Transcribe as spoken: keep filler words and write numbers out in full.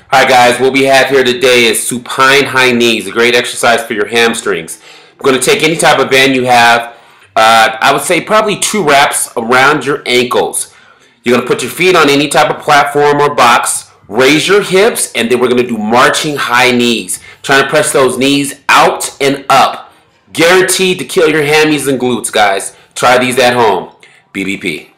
Alright guys, what we have here today is supine high knees, a great exercise for your hamstrings. We're going to take any type of band you have, uh, I would say probably two wraps around your ankles. You're going to put your feet on any type of platform or box, raise your hips, and then we're going to do marching high knees. Trying to press those knees out and up. Guaranteed to kill your hammies and glutes, guys. Try these at home. B B P.